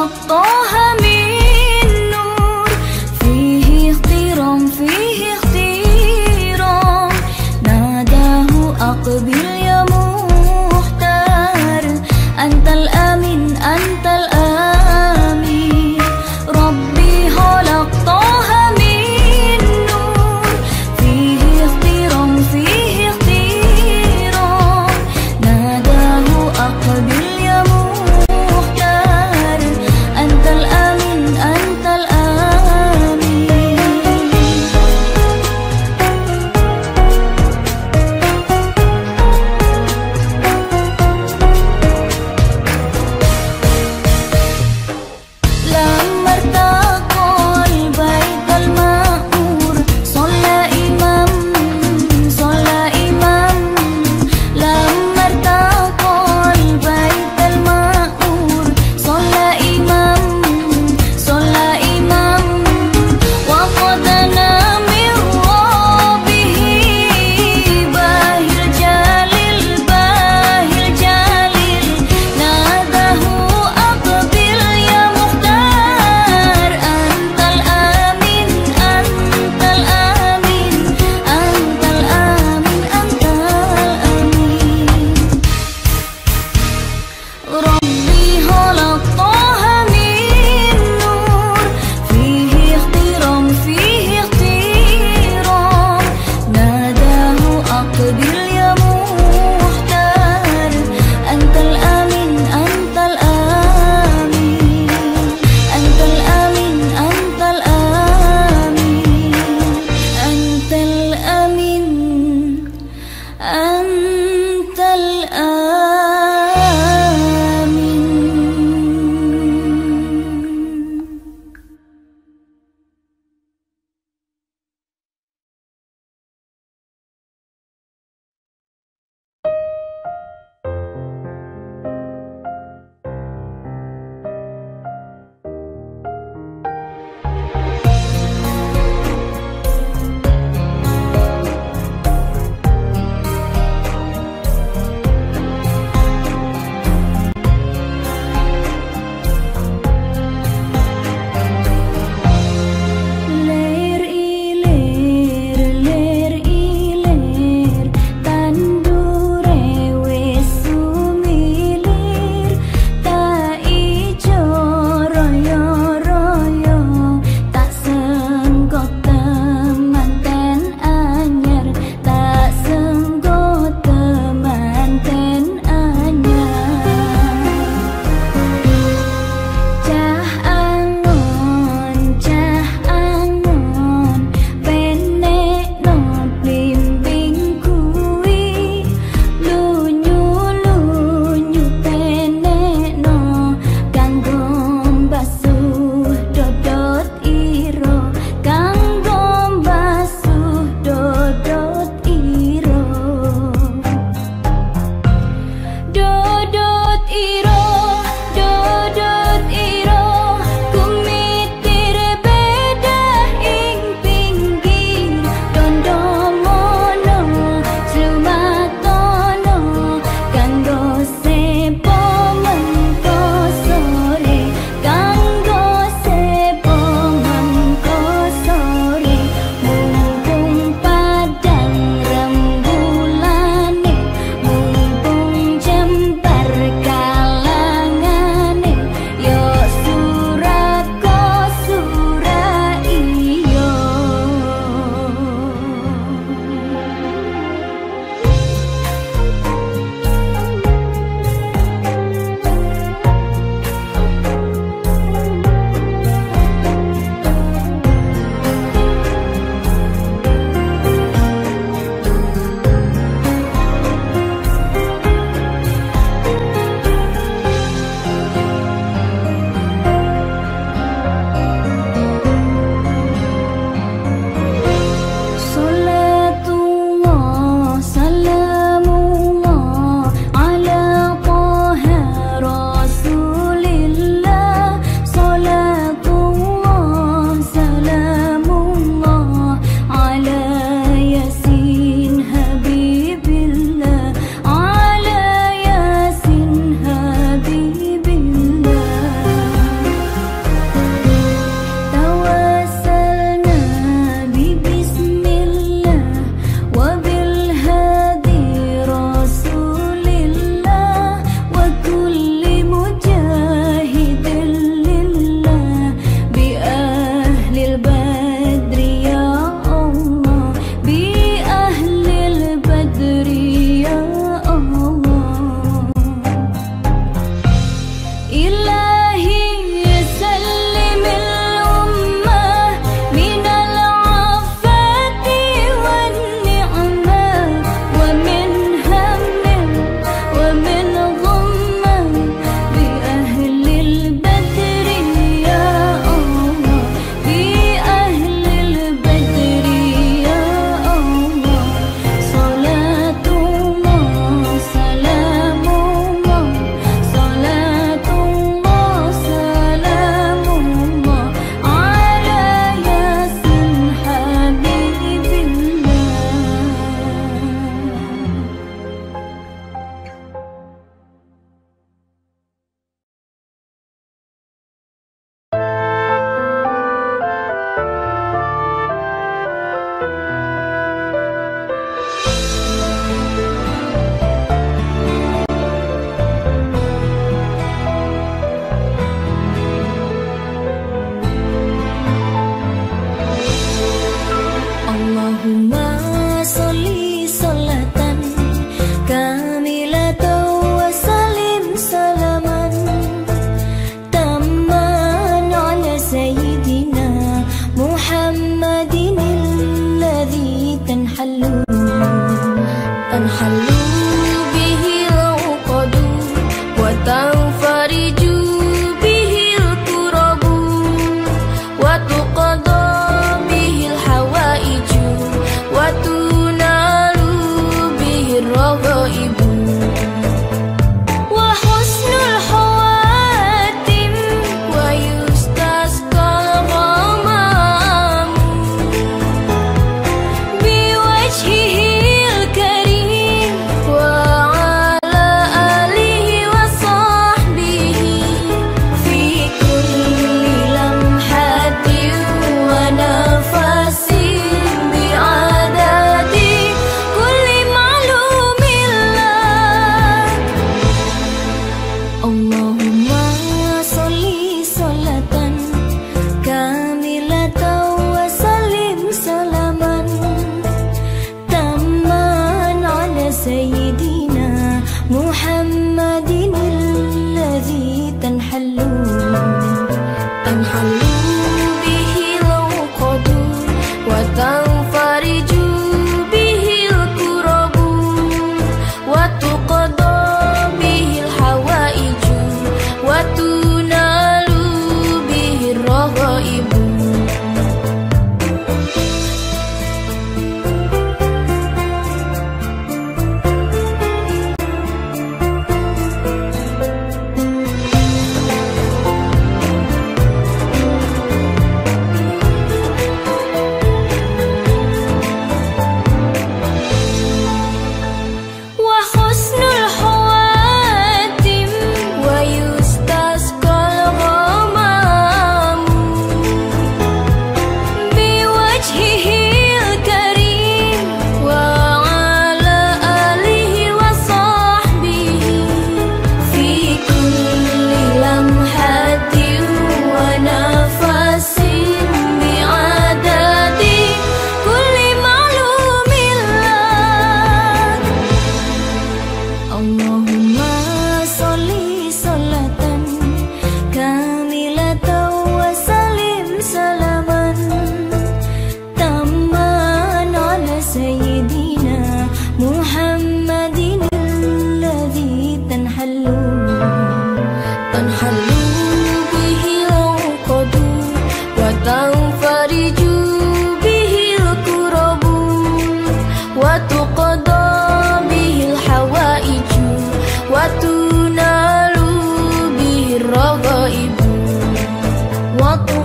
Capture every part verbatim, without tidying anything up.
خلق طه من نور، فيه اخترام فيه اختيرام، ناداه أقبل يا مختار، أنت الأمين أنت الأمين. ربي خلق طه من نور، فيه اخترام فيه اختيرام، ناداه أقبل يا مختار، أنت الأمين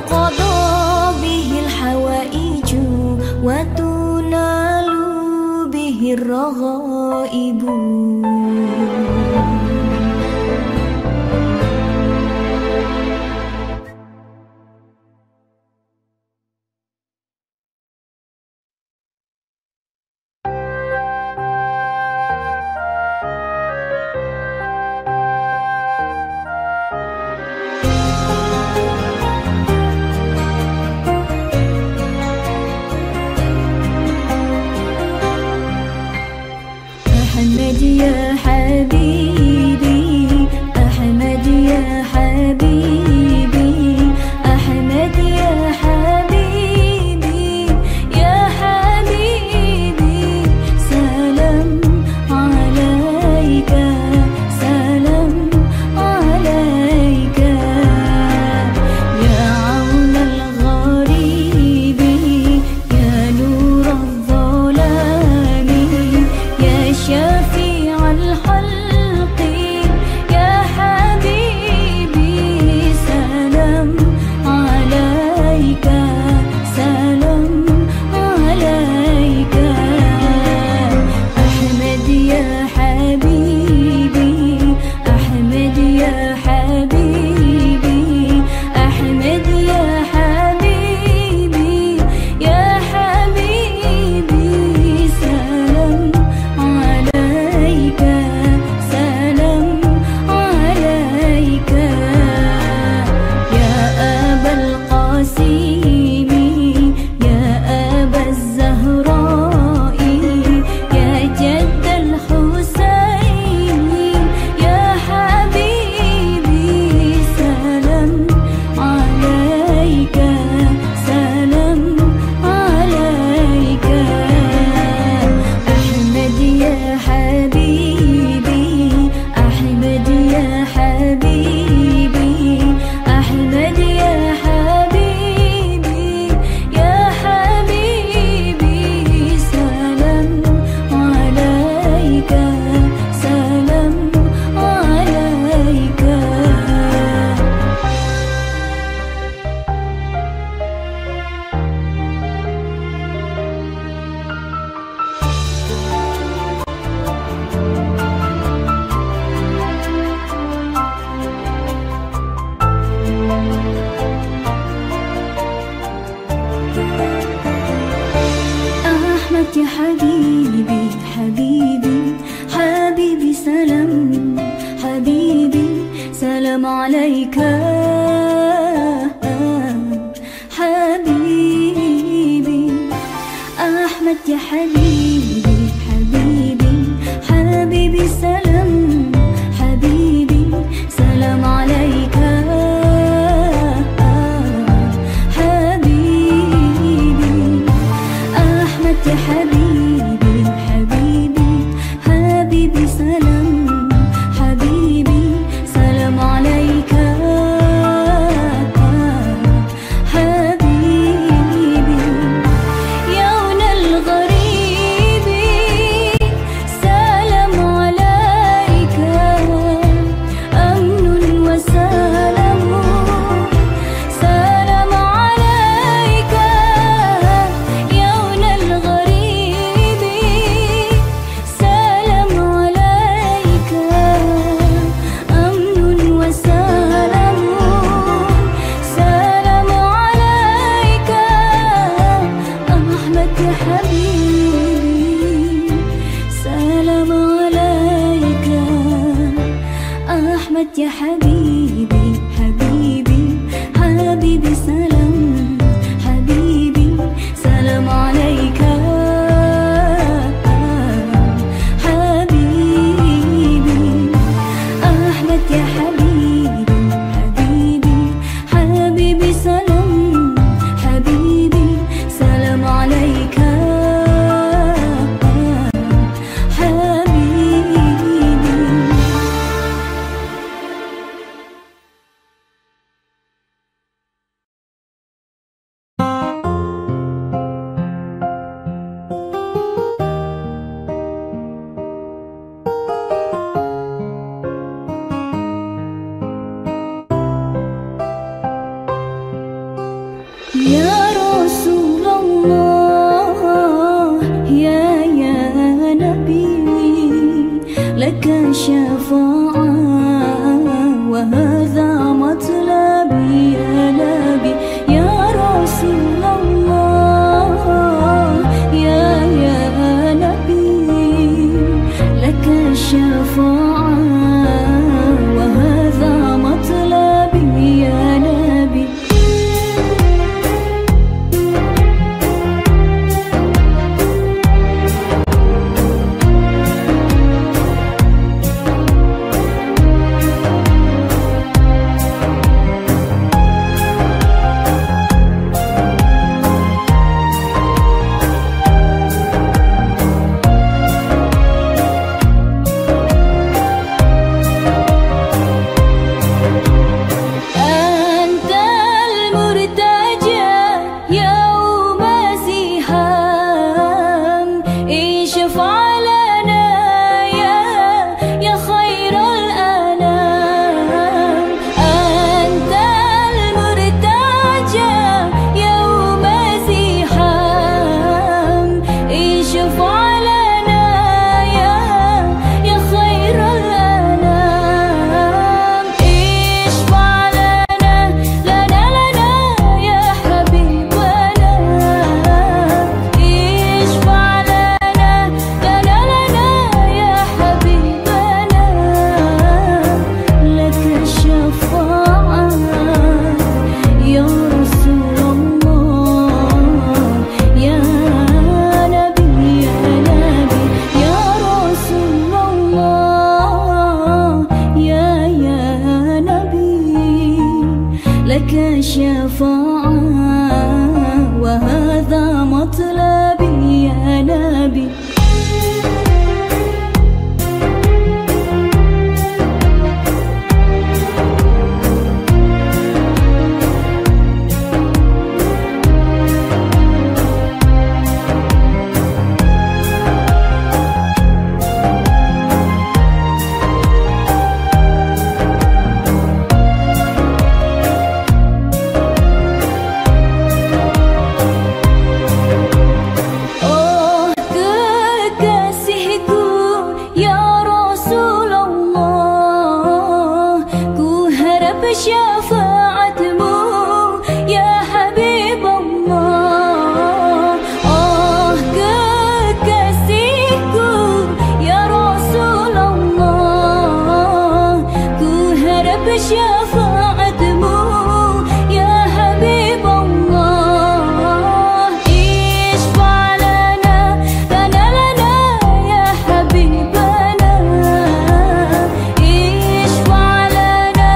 تقضى به الحوائج وتنال به الرغائب. أحمد يا حبيبي أحمد يا حبيبي أحمد يا حبيبي يا حبيبي سلام عليك سلام عليك يا عون الغريب يا نور الظلام يا شفيع الخلق يا حبيبي سلام عليك سلام عليك أحمد يا حبيبي أحمد يا حبيبي أحمد يا حبيبي يا حبيبي سلام عليك سلام عليك يا أبا القاسم يا أبا الزهراء يا جد الحسين يا حبيبي سلام عليك سلام عليك أحمد يا حبيبي أحمد يا حبيبي أحمد يا حبيبي يا حبيبي سلام عليك سلام عليك. أحمد يا حبيبي حبيبي حبيبي سلام حبيبي سلام عليك حبيبي أحمد يا حبيبي حبيبي حبيبي سلام حبيبي سلام عليك حبيبي أحمد يا حبيبي حبيبي حبيبي سلام حبيبي سلام عليك حبيبي يا عون الغريب الشفاعة وهذا مطلبي يا نبي يا رسول الله يا يا نبي لك الشفاعة وهذا مطلبي يا نبي لك الشفاعة وهذا مطلبي يا نبي syafaatmu ya Habib Allah oh kekasihku ya Rasulullah ku harap syafaatmu ya Habib Allah isfa' lana lana lana ya Habibana isfa' lana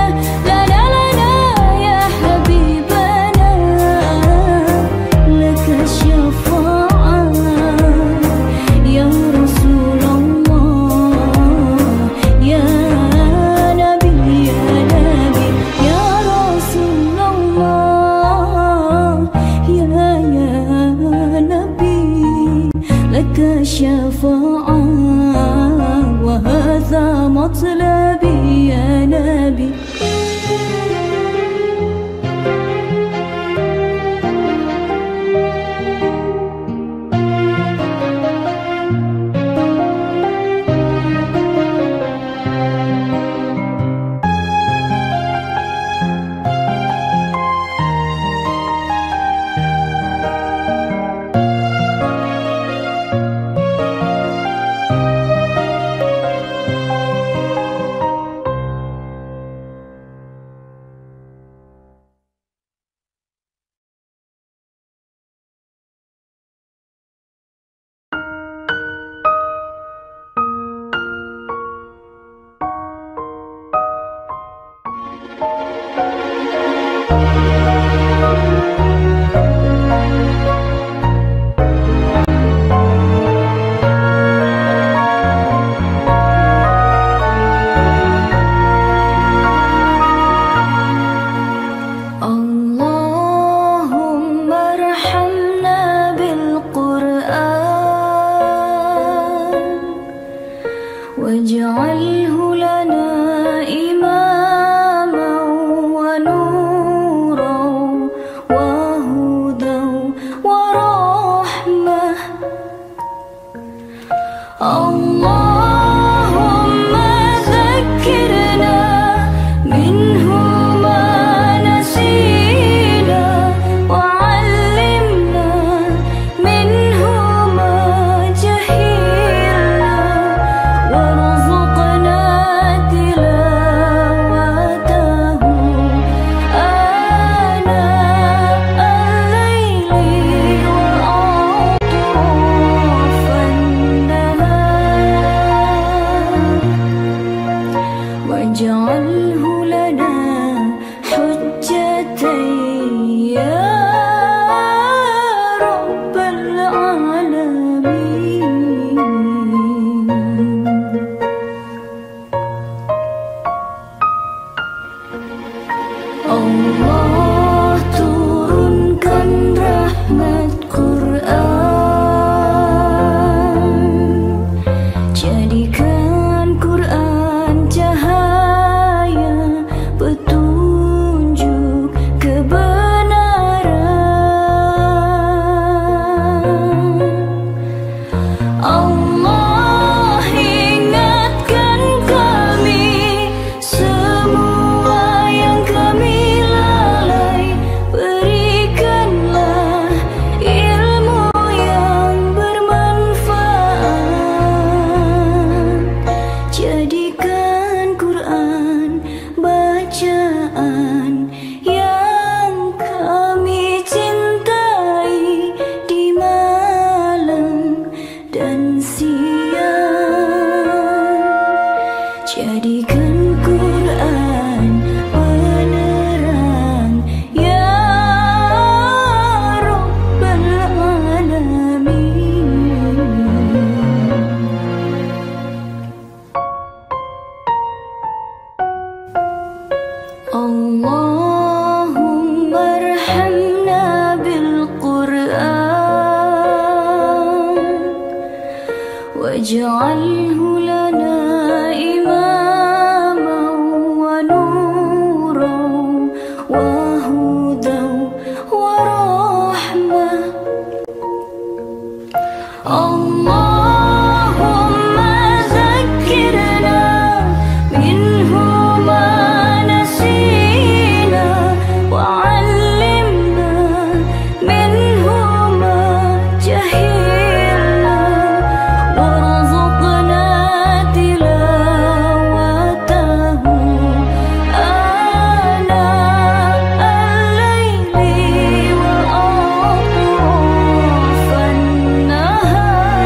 الشفاعة وهذا مطلبي يا نبي Allah turunkan rahmat Quran, jadikan Quran cahaya petunjuk kebenaran. Allah ingatkan kami semua yang kami lalai, berikanlah ilmu yang bermanfaat, jadikan Quran bacaan yang kami cintai di malam dan siang, jadikan Quran penerang ya Rabbal Alamin. Allahumma arhamna bil Quran waj'alhu lana imaman wa nuran wa hudan wa rahmah. Allahumma zakkirna minhu ma nasina wa 'allimna minhu ma jahilna warzuqna tilawatahu ana al-laili wa atrafan nahar.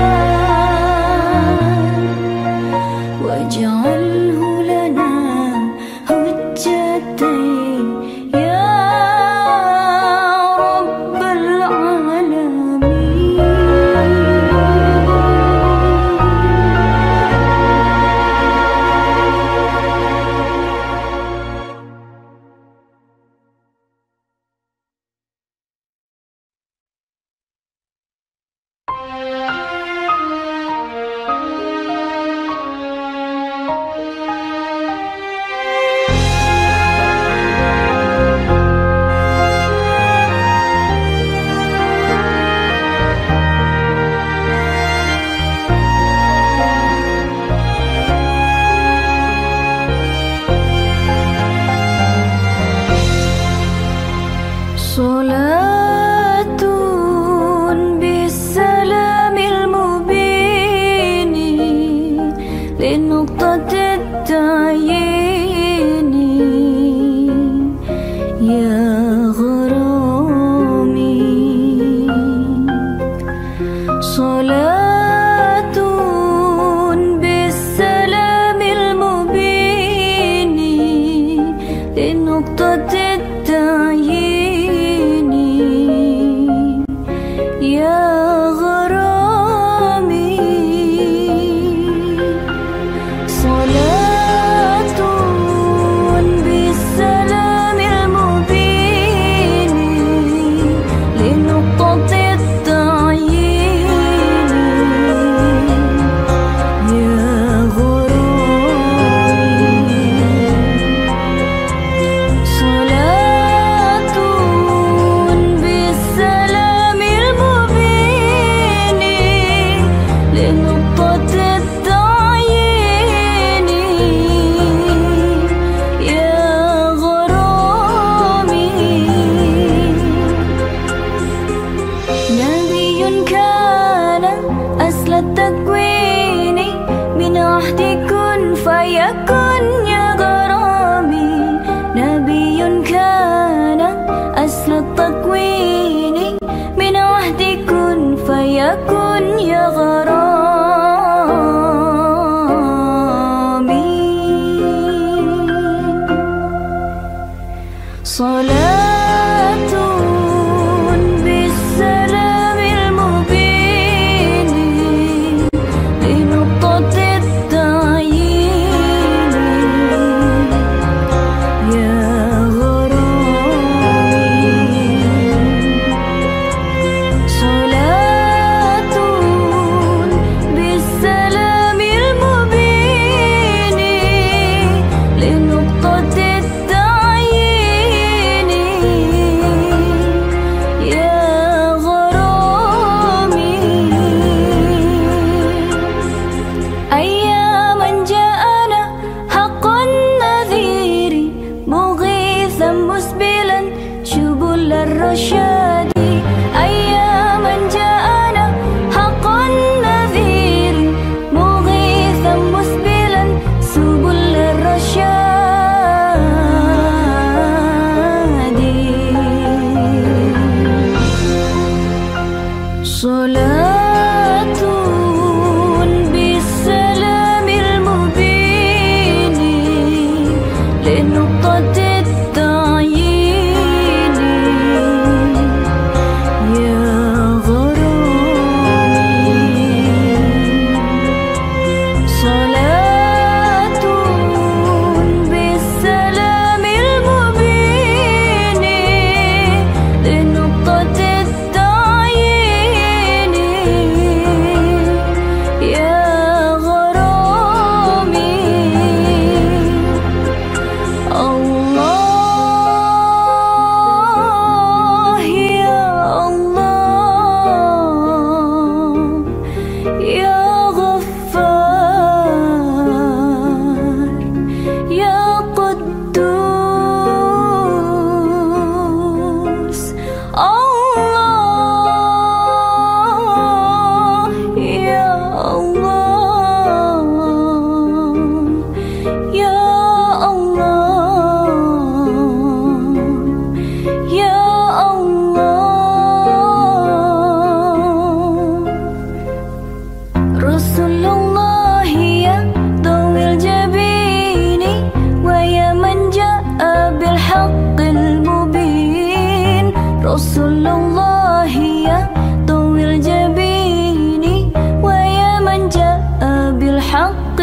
رسول الله يا طوي الجبين ويا من جاء بالحق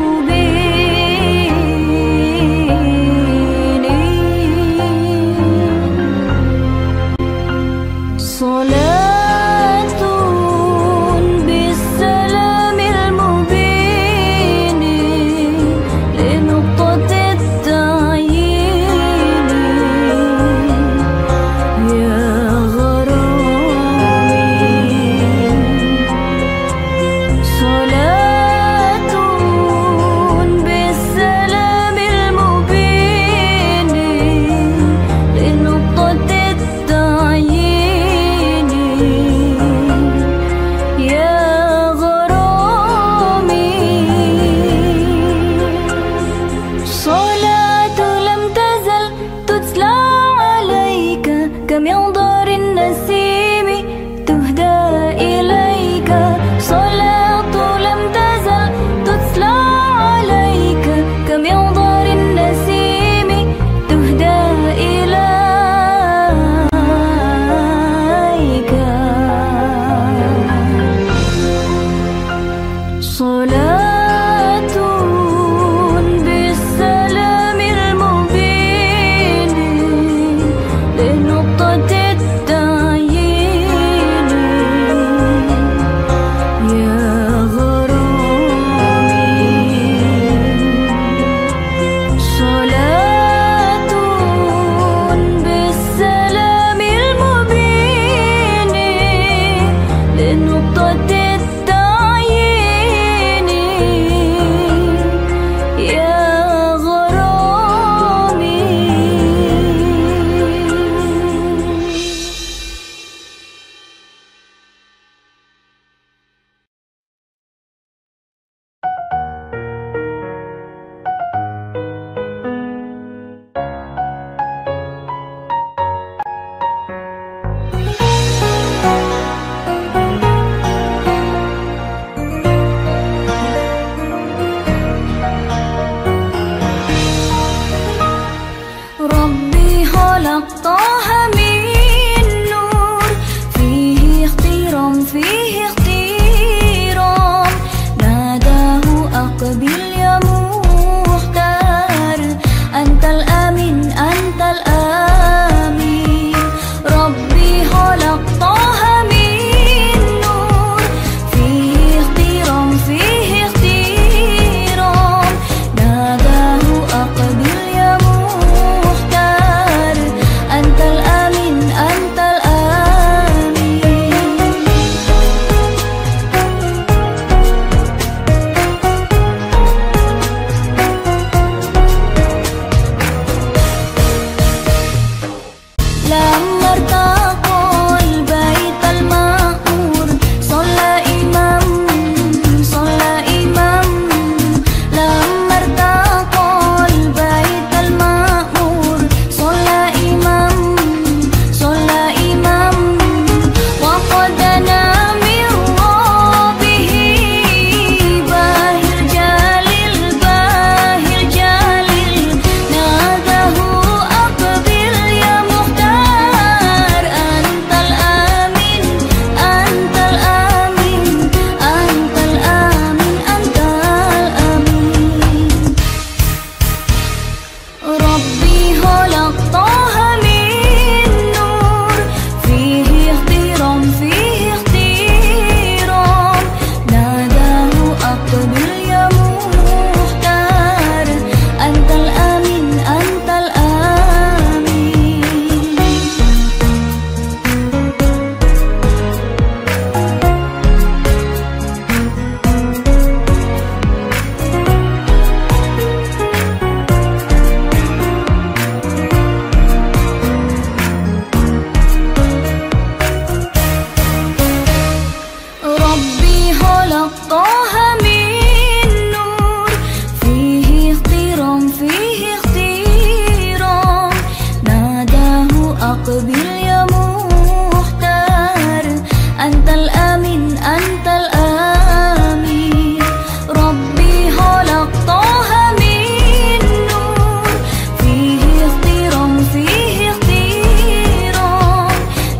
المبين صلاة بالسلام المبين لنقطة التعيين يا غرامي صلاة بالسلام المبين لنقطة التعيين يا غرامي صلاة لم تزل تتلى عليك كمنظر النسيم تهدى إليك صلاة لم تزل تتلى عليك كمنظر النسيم تهدى إليك صلاة بالسلام المبين لنقطة التعيين يا غرامي صلاة بالسلام المبين لنقطة التعيين يا غرامي ربي خلق طه من نور فيه اختيرام فيه اختيرام ناداه أقبل يا مختار أنت الأمين أنت الأمين ربي خلق طه من نور فيه اختيرام فيه اختيرام ناداه أقبل يا مختار أنت الأمين أنت الأمين لما ارتقى البيت المعمور صلى إمام صلى إمام لما ارتقى البيت المعمور صلى إمام صلى إمام وقد نام من ربه باهر جليل باهر جليل ناداه أقبل يا مختار أنت الأمين أنت الأمين أنت الأمين أنت الأمين ربي خلق طه من نور فيه اختيرام فيه اختيرام ناداه أقبل يا مختار أنت الأمين أنت الأمين ربي خلق طه من نور فيه اختيرام فيه اختيرام ناداه أقبل يا مختار أنت الأمين أنت الأمين ربي خلق طه من نور فيه اختيرام فيه اختيرام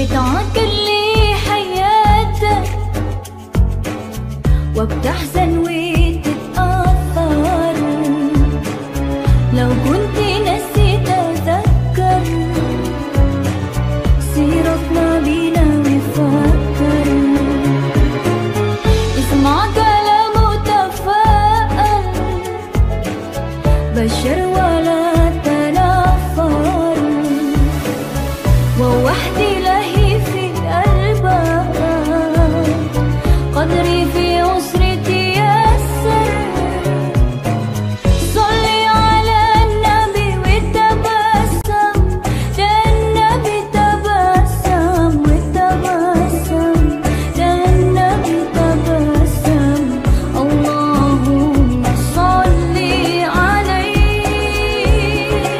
بتعكر لي حياتك وبتحزن وتتأثر. لو كنت نسيت أذكر سيرتنا بينا وفكر. اسمع كلام وتفاءل، بشر ولا تنفر، ووحدي لهي في قلبك، قدري في عسري تيسر. صلي على النبي وتبسم، ده النبي تبسم وتبسم، ده النبي تبسم. اللهم صلي عليه،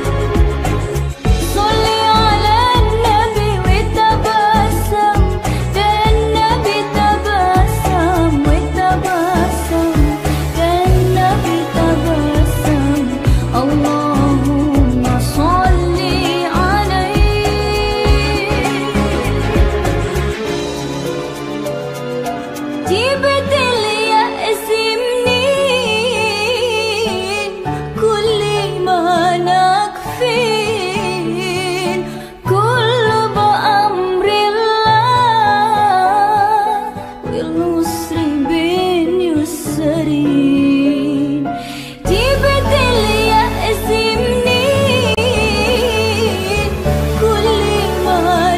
صلي على النبي وتبسم، ده النبي تبسم وتبسم، ده النبي تبسم. اللهم صلي عليه. جيبت اليأس منين؟ كل ما نكفين، كل بأمر الله، والنصر بين يسرين. جيبت اليأس منين؟ كل ما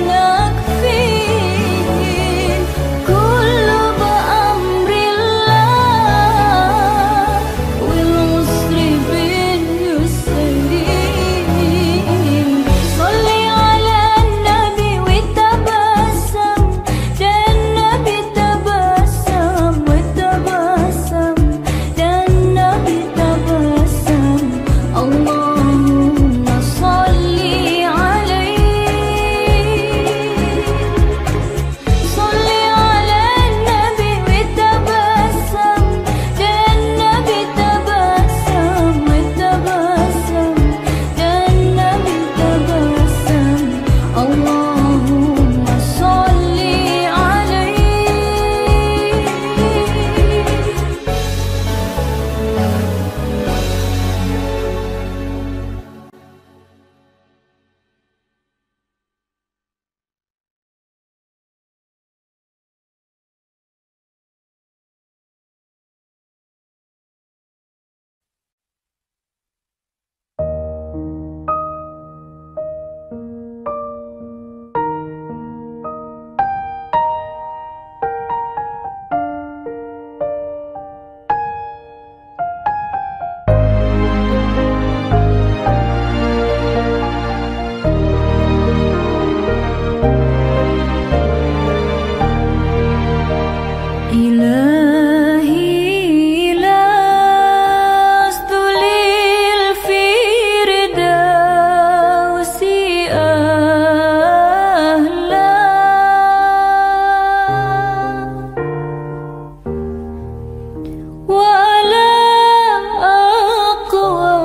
نكفين، كل بأمر الله، والنصر بين يسرين. صلي على النبي وتبسم، ده النبي تبسم وتبسم، ده النبي تبسم. اللهم صلي عليه، صلي على النبي وتبسم، ده النبي تبسم وتبسم، ده النبي تبسم. اللهم صلي عليه. إلهي لست للفردوس أهلا، ولا أقوى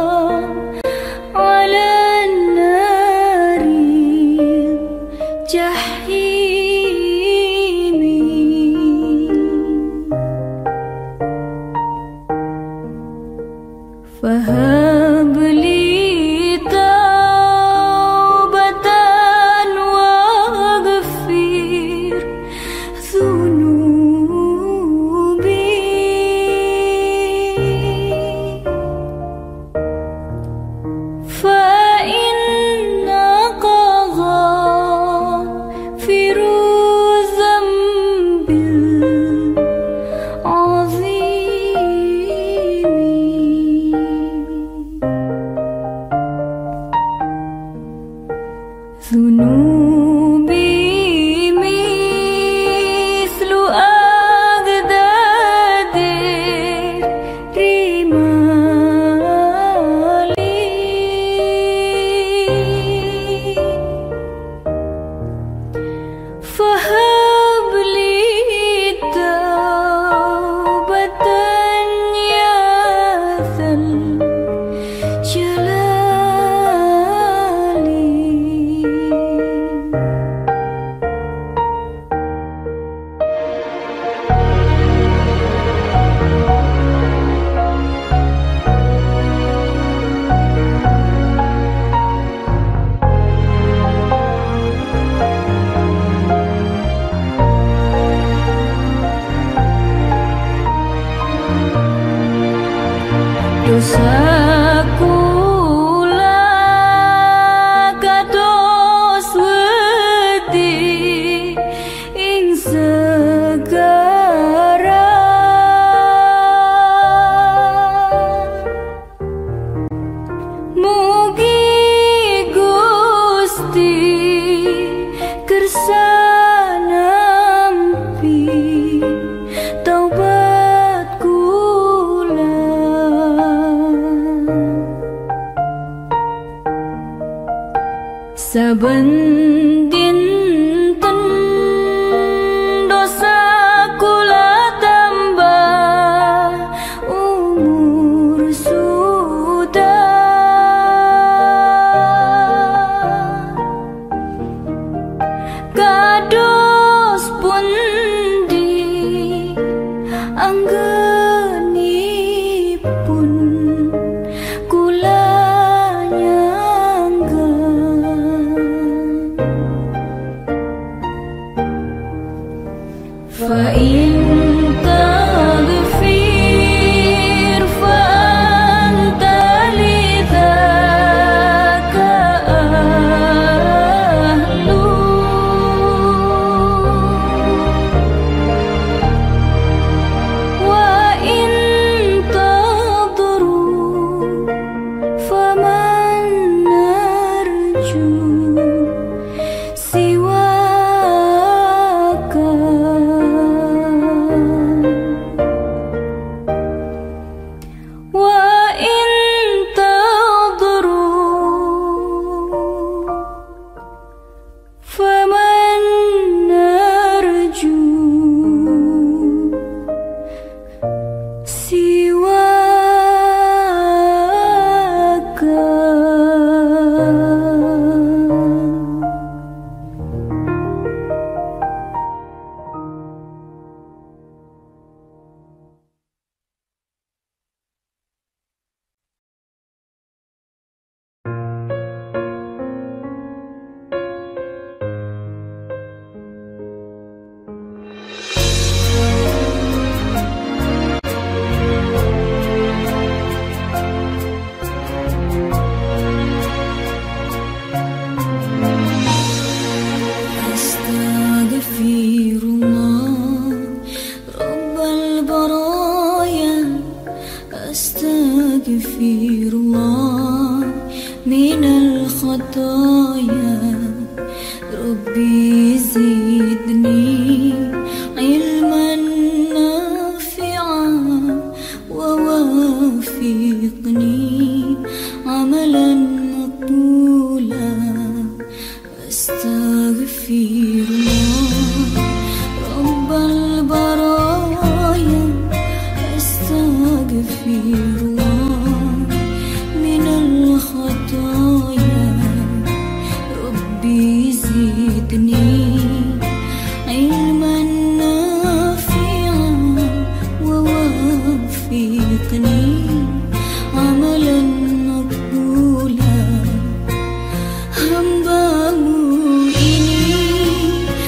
على النار الجحيم. فهب لي توبة واغفر ذنوبي، فإنك غافر kados pundi anggenipun kula nyangga fa in taghfir fa anta lidzaka ahlu wa in tadru faman narju siwaka wa in tadru faman narju siwaka. Astaghfirullah Rabbal baraya Astaghfirullah minal khataya Rabbi zidni ilman nafi'an wa wafiqni amalan maqbula Astaghfirullah Rabbal baraya Astaghfirullah minal khataya Rabbi zidni ilman nafi'an wa wafiqni amalan maqbula. Hambamu ini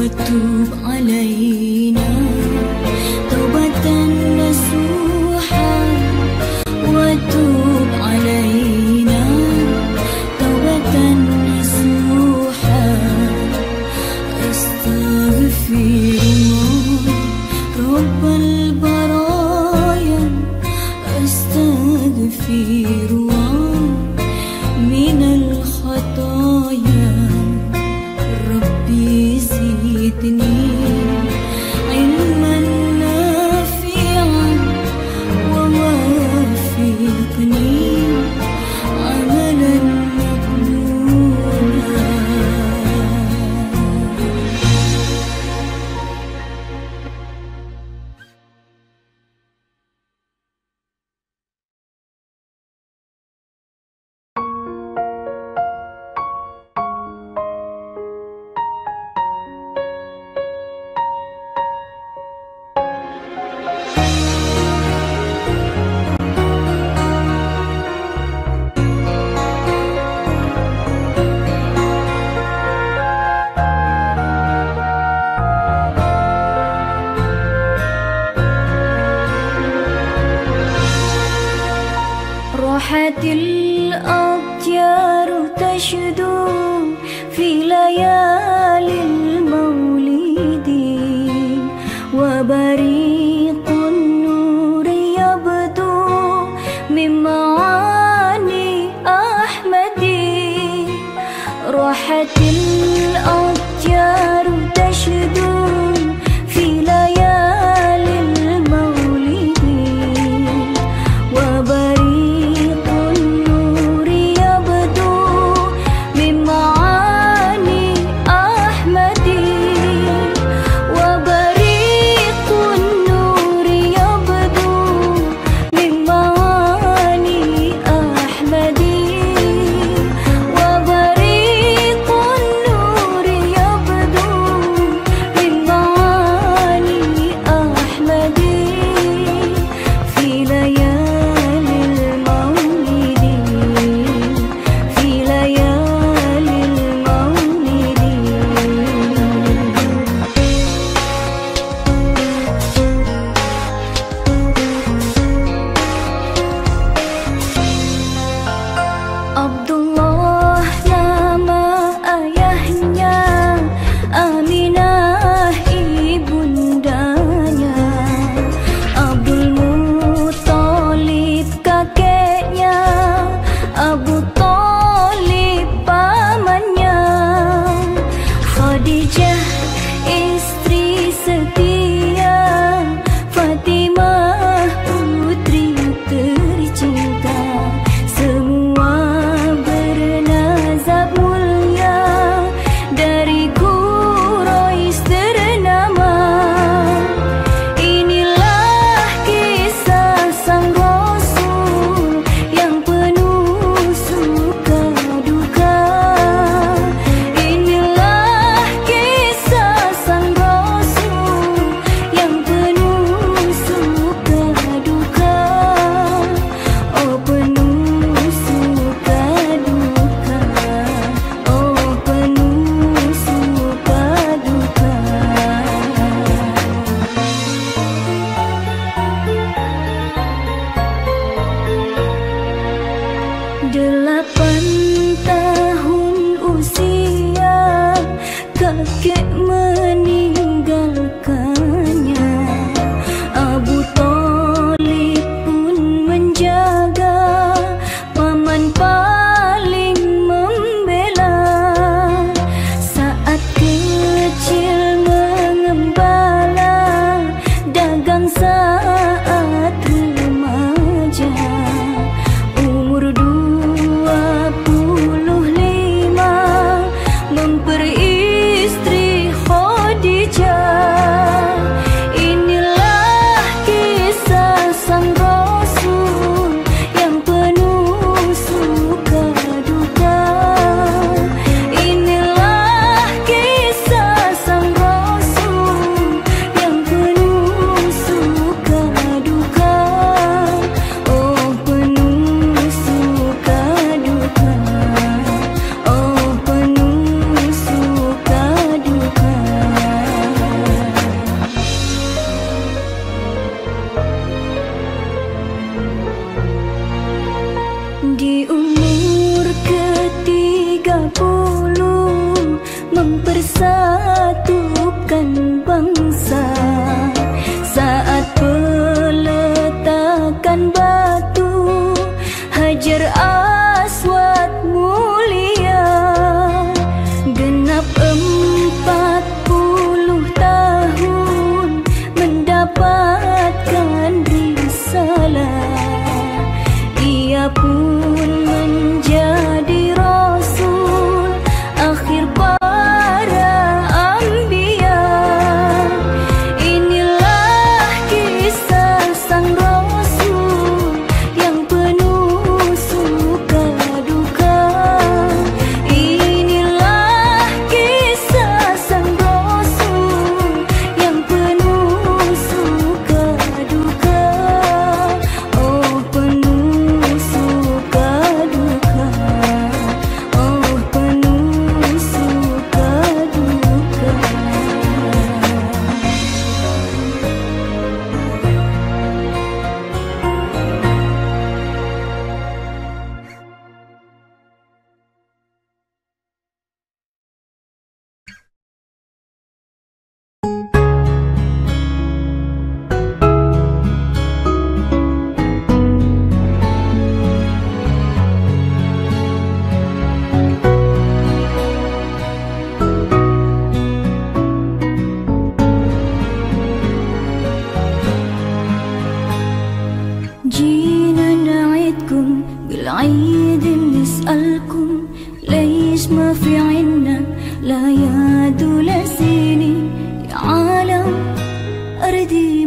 وتوب علينا توبة نصوحا وتوب علينا توبة نصوحا أستغفر الله رب البرايا أستغفر الله من الخطايا ربي زدني علما نافعا ووافقني عملا مقبولا. راحت الأطيار تشدو في ليالي المولد وبريق النور يبدو من معاني أحمد. راحت الأطيار تشدو في ليالي المولد وبريق النور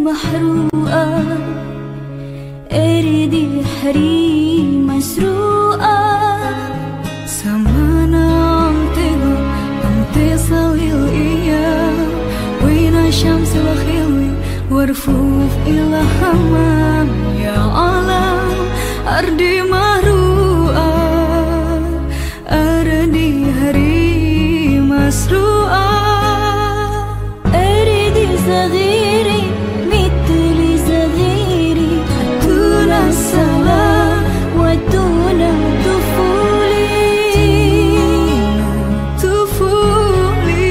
محروقة أريد حريم مسروقة سمعنا عم تغل عم تصلي الإياه وين الشمس الخلوي ورفوف إلى حمام يا عالم أرضي محروقة أرضي هري مسروقة أريد صغيري مثل صغيري دون السلام ودون طفولي طفولي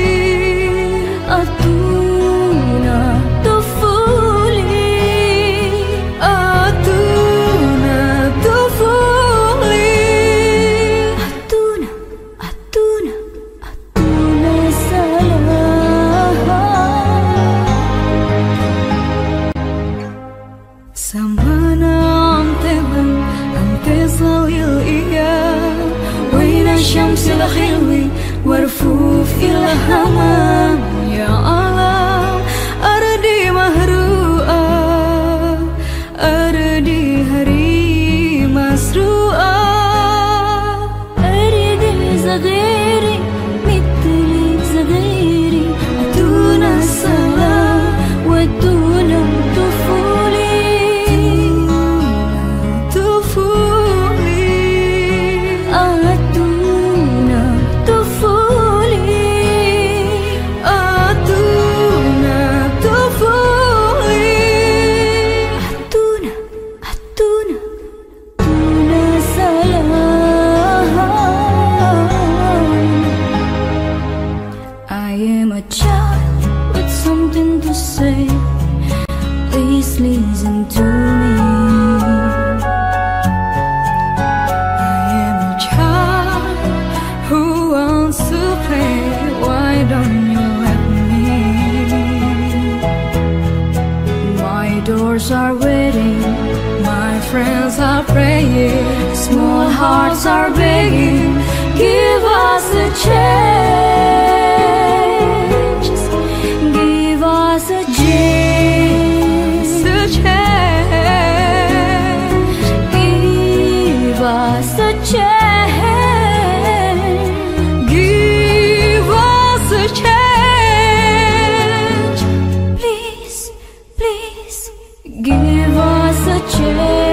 أدونا طفولي أدونا طفولي أدونا أدونا أدونا سلام سمعنا عم تغل عم تصلي الإياه وين الشمس الخلوي ورفوف إلى حمام يا عالم أرضي محروقة أرضي هري مسروقة أريد صغيري مثل صغيري دون السلام ودون طفولي طفولي أدونا طفولي أدونا طفولي أدونا أدونا أدونا سلام I am a child with something to say. Please listen to me. I am a child who wants to play. Why don't you let me? My doors are waiting, my friends are praying, small hearts are begging, give us a chance, Give us a chance. a chance, Give us a chance. give us a chance. Please, please, give us a chance.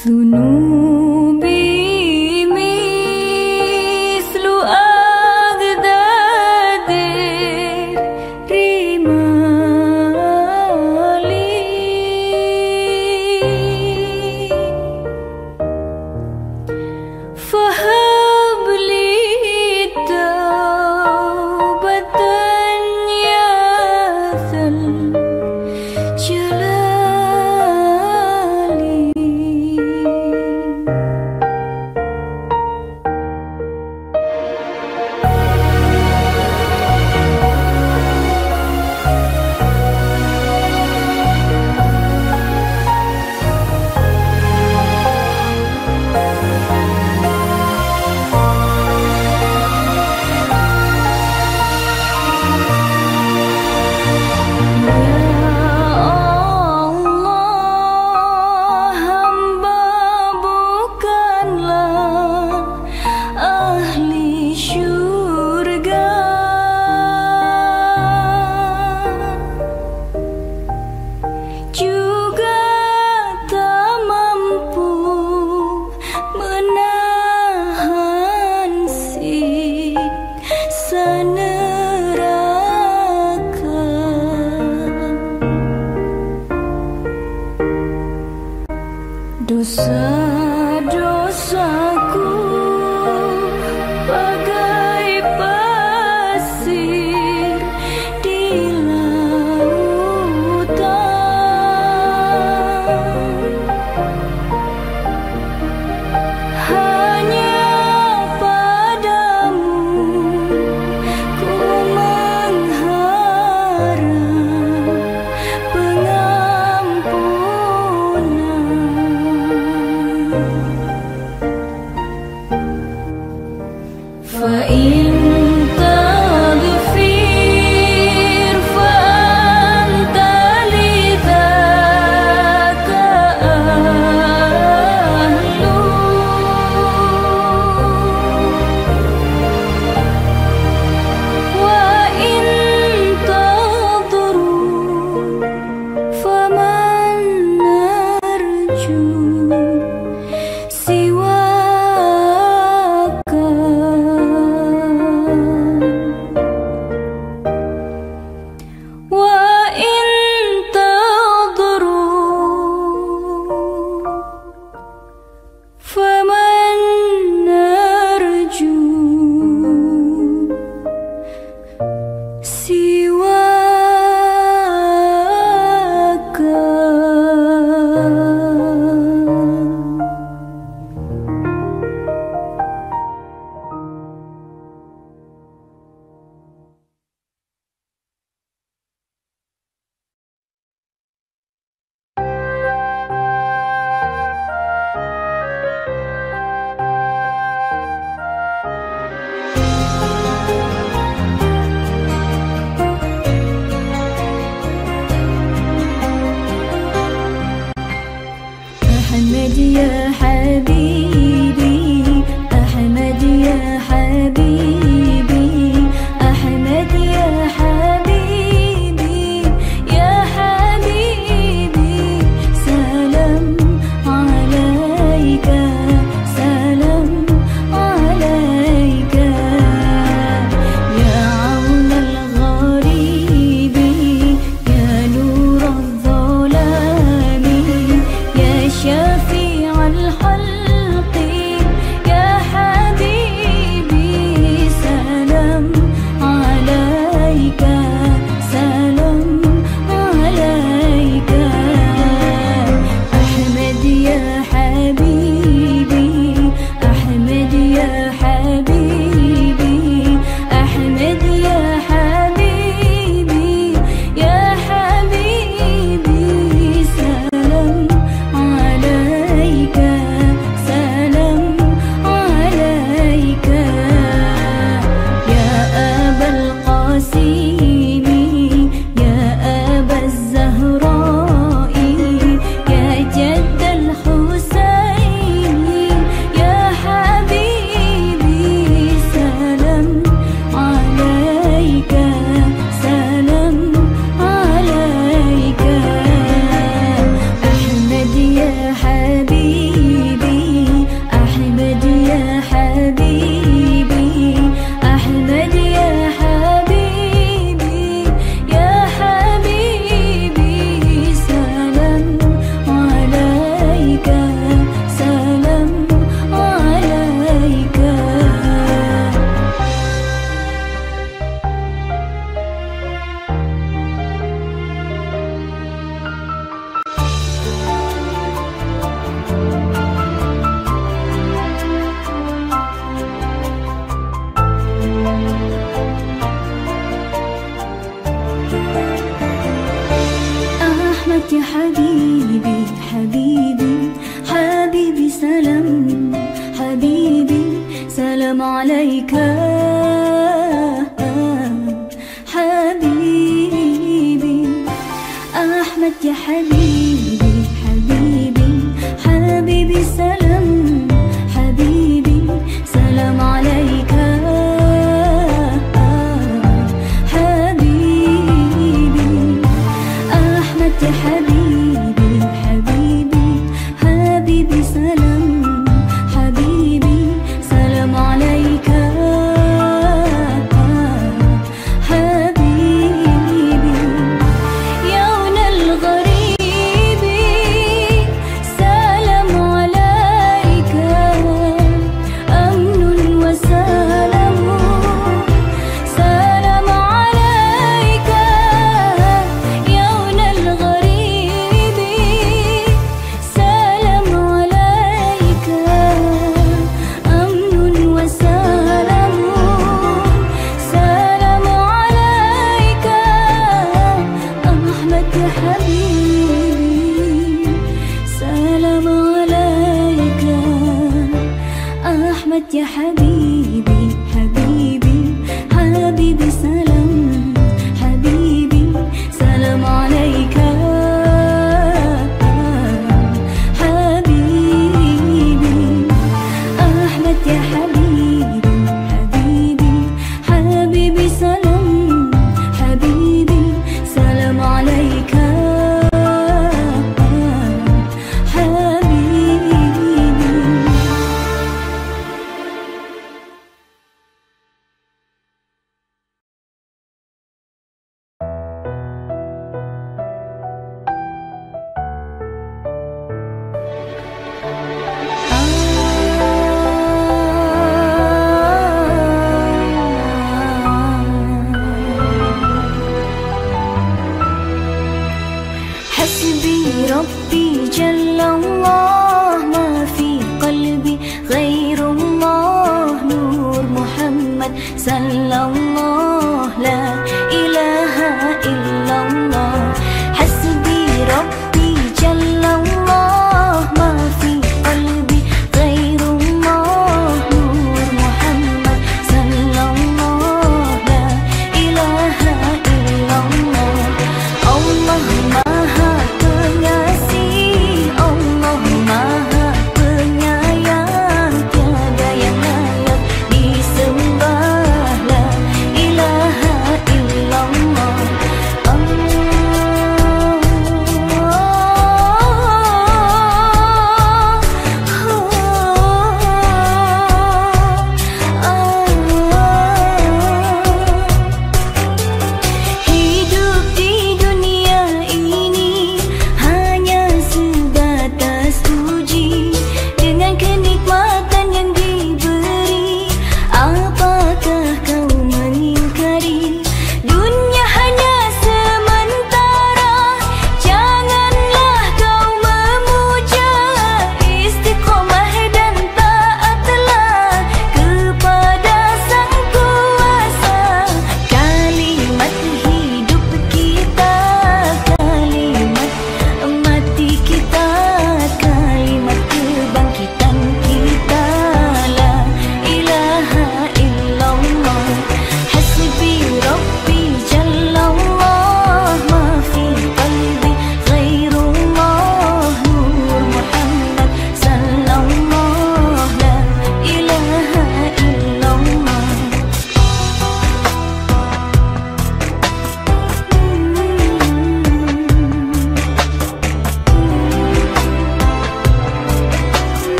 ذنوبي مثل أجداد الرمال فهب لي توبة يا ذا الجلال. Dosa-dosaku bagai pasir di lautan, hanya padamu ku mengharap فإن تغفر فأنت لذاك أهل، وإن تضر فمن نرجو سواك. وإن تضروا فمن نرجو سواك. أحمد يا حبيبي، أحمد يا حبيبي، أحمد يا حبيبي، يا حبيبي، سلام عليك، سلام عليك، يا عون الغريب، يا نور الظلام، يا شفيع الخلق، يا حبيبي، سلام عليك، سلام عليك، أحمد يا حبيبي، أحمد يا حبيبي، أحمد يا حبيبي، يا حبيبي، سلام عليك، سلام عليك، يا أبا القاسم، يا أبا الزهراء، يا جد الحسين، يا حبيبي، سلام عليك، سلام عليك، أحمد يا حبيبي، عليك حبيبي أحمد يا حبيبي حبيبي حبيبي سلام حبيبي سلام عليك حبيبي أحمد يا حبيبي حبيبي حبيبي سلام حبيبي سلام عليك حبيبي يوم الغريب سلام عليك أمن وسلام سلام عليك يوم الغريب سلام عليك أمن وسلام سلام عليك أحمد يا حبيبي سلام عليك أحمد يا حبيبي حبيبي حبيبي سلام حبيبي سلام عليك حبيبي أحمد يا حبيبي حبيبي حبيبي سلام حبيبي سلام عليك حبيبي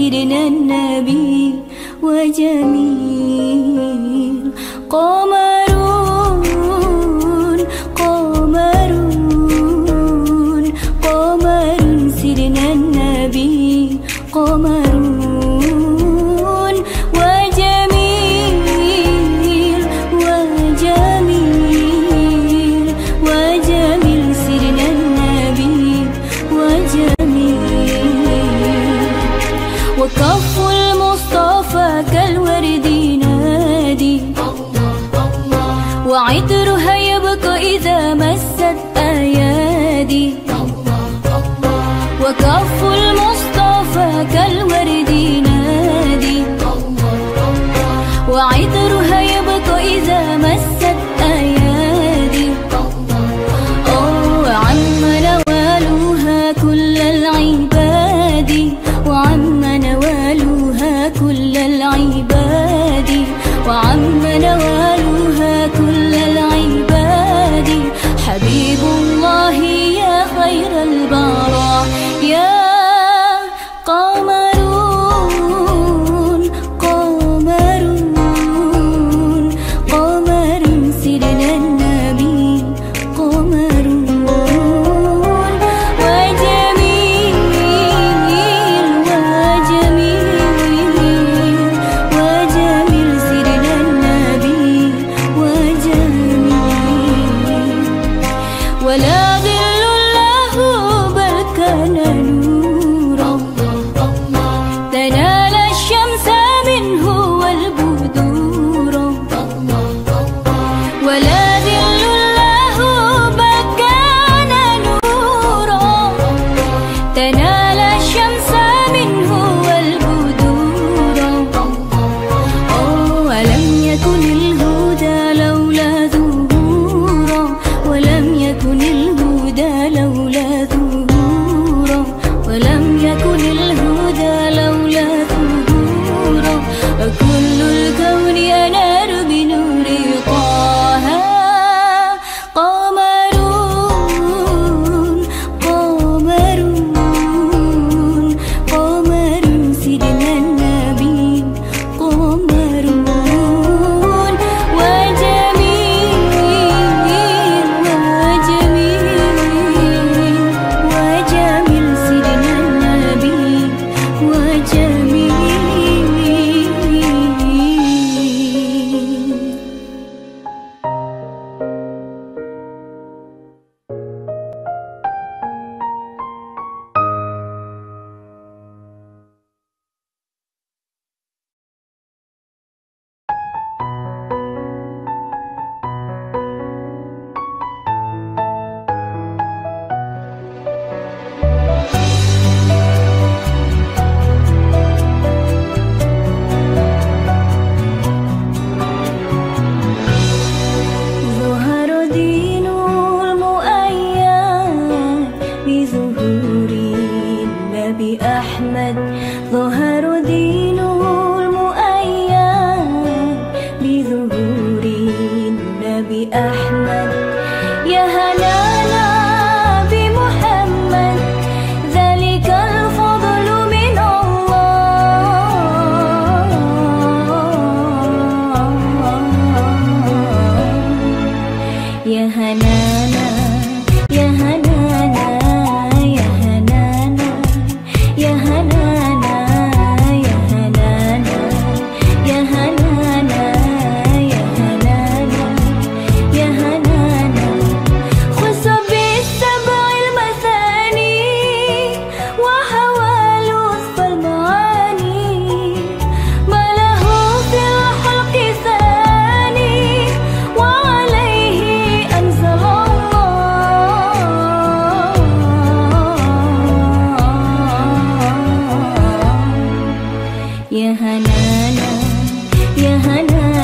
سيدنا النبي وجميل قمرون قمرون قمر سيدنا النبي قمرون وجميل وجميل وجميل سيدنا النبي وجميل وكف المصطفى كالورد نادي وعطرها يبقى إذا مست أيادي وكف المصطفى كالورد نادي وعطرها يبقى إذا مست أيادي وعم نوالها كل العباد وعم نوالها كل العباد وعم نوالها كل العباد حبيب الله يا خير البراء يا قمرون قمرون قمر سيدنا النبي قمرون وجميل وجميل وجميل سيدنا النبي وجميل ولا ظل له بل كان نورا تنال الشمس منه والبدور ولا ظل له بل كان نورا تنال الشمس منه والبدور ولم يكن الهدى لولا ظهورا ولم يكن الهدى لولا ظهورا ولم يكن الهدى لولا ظهورا وكل الكون ينار بنور طه قمرون قمرون قمر سيدنا النبي قمرون وجميل وجميل وجميل سيدنا النبي وجميل ظهر دين المؤيد بظهور النبي أحمد ظهر دين المؤيد بظهور النبي أحمد يا هلانا بمحمد ذلك الفضل من الله يا هنانا يا هنانا يا هنانا يا هنانا يا هنانا يا هنانا يا هنانا يا هنانا خص بالسبع المثاني وهوى لطف المعاني ما له في الخلق ثاني وعليه أنزل الله يا هنانا يا هنانا